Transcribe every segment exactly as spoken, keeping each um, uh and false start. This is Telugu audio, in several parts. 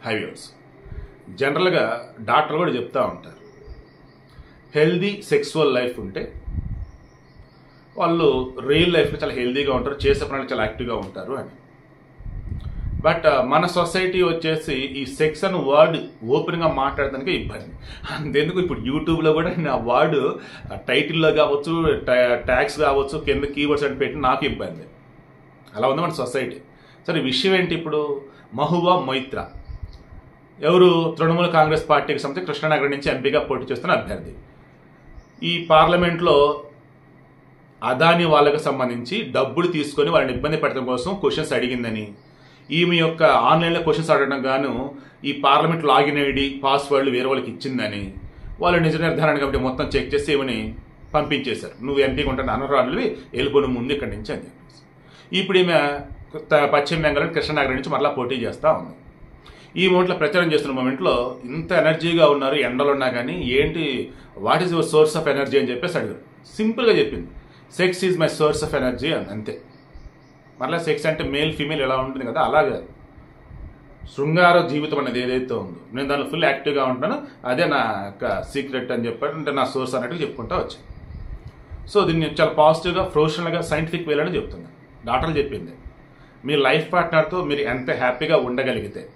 హైవ్యూర్స్ జనరల్గా డాక్టర్లు కూడా చెప్తూ ఉంటారు, హెల్దీ సెక్సువల్ లైఫ్ ఉంటే వాళ్ళు రియల్ లైఫ్లో చాలా హెల్దీగా ఉంటారు, చేసే పనులు చాలా యాక్టివ్గా ఉంటారు అని. బట్ మన సొసైటీ వచ్చేసి ఈ సెక్స్ అనే వర్డ్ ఓపెన్గా మాట్లాడడానికి ఇబ్బంది. అంతెందుకు ఇప్పుడు యూట్యూబ్లో కూడా నా వర్డ్ టైటిల్లో కావచ్చు, ట్యాగ్స్ కావచ్చు, కింద కీవర్డ్స్ అని పెట్టి నాకు ఇబ్బంది. అలా ఉంది మన సొసైటీ. సరే, విషయం ఏంటి ఇప్పుడు? మహువా మొయిత్రా ఎవరు? తృణమూల కాంగ్రెస్ పార్టీకి సంబంధించి కృష్ణానగర్ నుంచి ఎంపీగా పోటీ చేస్తున్న అభ్యర్థి. ఈ పార్లమెంట్లో అదాని వాళ్ళకి సంబంధించి డబ్బులు తీసుకొని వాళ్ళని ఇబ్బంది పెట్టడం కోసం క్వశ్చన్స్ అడిగిందని, ఈమె యొక్క ఆన్లైన్లో క్వశ్చన్స్ అడగడం గాను ఈ పార్లమెంట్ లాగిన్ ఐడి పాస్వర్డ్లు వేరే వాళ్ళకి ఇచ్చిందని వాళ్ళు నిజ నిర్ధారణ కమిటీ మొత్తం చెక్ చేసి ఏమని పంపించేశారు. నువ్వు ఎంపీగా ఉంటాను అనరాళ్ళవి వెళ్ళిపోయిన ముందు ఇక్కడి నుంచి అని చెప్పేసి. ఇప్పుడు ఈమె పశ్చిమ బెంగాల్ కృష్ణానగర్ నుంచి మరలా పోటీ చేస్తూ ఉంది. ఈ మూమెంట్లో ప్రచారం చేస్తున్న మూమెంట్లో ఇంత ఎనర్జీగా ఉన్నారు, ఎండలు ఉన్నా కానీ ఏంటి, what is your source of energy అని చెప్పేసి అడిగారు. సింపుల్గా చెప్పింది, sex is my source of energy అని, అంతే. మరలా సెక్స్ అంటే మేల్ ఫీమేల్ ఎలా ఉంటుంది కదా, అలాగే శృంగార జీవితం అనేది ఏదైతే ఉందో నేను దానిలో ఫుల్ యాక్టివ్గా ఉంటాను, అదే నా యొక్క సీక్రెట్ అని చెప్పాడు, అంటే నా సోర్స్ అన్నట్టు చెప్పుకుంటూ వచ్చాను. సో దీన్ని చాలా పాజిటివ్గా, ప్రొఫెషనల్గా, సైంటిఫిక్ వేలని చెప్తుంది. డాక్టర్లు చెప్పింది, మీ లైఫ్ పార్ట్నర్తో మీరు ఎంత హ్యాపీగా ఉండగలిగితే,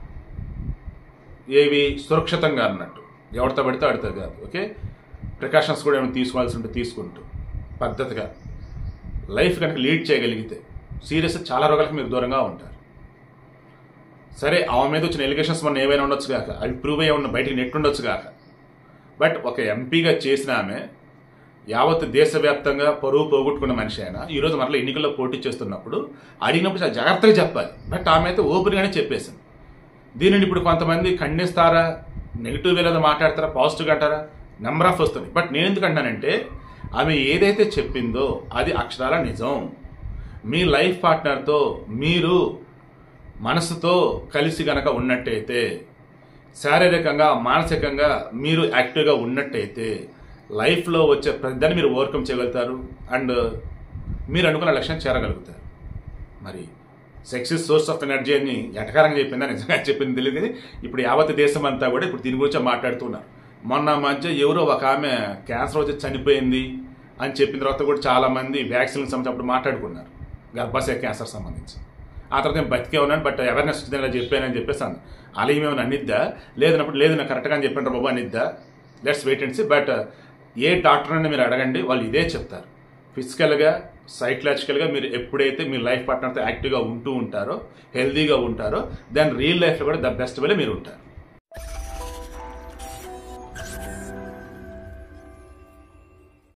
ఏవి సురక్షితంగా అన్నట్టు, ఎవరితో పడితే ఆడితే కాదు, ఓకే, ప్రికాషన్స్ కూడా ఏమైనా తీసుకోవాల్సి ఉంటే తీసుకుంటూ పద్ధతిగా లైఫ్ కనుక లీడ్ చేయగలిగితే సీరియస్ చాలా రోగాలకు మీరు దూరంగా ఉంటారు. సరే, ఆమె మీద వచ్చిన ఎలిగేషన్స్ మన ఏమైనా ఉండొచ్చు కాక, అవి ప్రూవ్ అయ్యి ఉన్న బయటికి నెట్ ఉండొచ్చు కాక, బట్ ఒక ఎంపీగా చేసిన ఆమె యావత్ దేశవ్యాప్తంగా పరువు పోగొట్టుకున్న మనిషి అయినా ఈరోజు మరలా ఎన్నికల్లో పోటీ చేస్తున్నప్పుడు అడిగినప్పుడు చాలా జాగ్రత్తగా చెప్పాలి. బట్ ఆమె అయితే ఓపెన్గానే చెప్పేసింది. దీనిని ఇప్పుడు కొంతమంది ఖండిస్తారా, నెగిటివ్ వేలో మాట్లాడతారా, పాజిటివ్గా అంటారా, నెంబర్ ఆఫ్ వస్తుంది. బట్ నేను ఎందుకు అంటానంటే ఆమె ఏదైతే చెప్పిందో అది అక్షరాల నిజం. మీ లైఫ్ పార్ట్నర్తో మీరు మనసుతో కలిసి గనక ఉన్నట్టయితే, శారీరకంగా మానసికంగా మీరు యాక్టివ్గా ఉన్నట్టయితే లైఫ్లో వచ్చే ప్రతిదాన్ని మీరు ఓవర్కమ్ చేయగలుగుతారు అండ్ మీరు అనుకున్న లక్ష్యం చేరగలుగుతారు. మరి sex is source of energy అని ఎటకారంగా చెప్పిందా నిజంగా చెప్పింది తెలియదు. కానీ ఇప్పుడు యావత్ దేశం అంతా కూడా ఇప్పుడు దీని గురించి మాట్లాడుతున్నారు. మొన్న మధ్య ఎవరో ఒక ఆమె క్యాన్సర్ వచ్చి చనిపోయింది అని చెప్పిన తర్వాత కూడా చాలామంది వ్యాక్సిన్కి సంబంధించి అప్పుడు మాట్లాడుకున్నారు, గర్భాశయ క్యాన్సర్ సంబంధించి. ఆ తర్వాత నేను బతికే ఉన్నాను, బట్ అవేర్నెస్ వచ్చింది ఇలా చెప్పానని చెప్పేసాను. అలా ఏమేమైనా అనిద్దా, లేదన్నప్పుడు లేదు నాకు కరెక్ట్గా అని చెప్పండి బాబు అనిద్దా, let's wait and see. But ఏ డాక్టర్ అని మీరు అడగండి, వాళ్ళు ఇదే చెప్తారు. ఫిజికల్గా, సైకలాజికల్గా మీరు ఎప్పుడైతే మీ లైఫ్ పార్ట్నర్తో యాక్టివ్గా ఉంటూ ఉంటారో, హెల్దీగా ఉంటారో, దెన్ రియల్ లైఫ్లో కూడా ద బెస్ట్ వేలో మీరు ఉంటారు.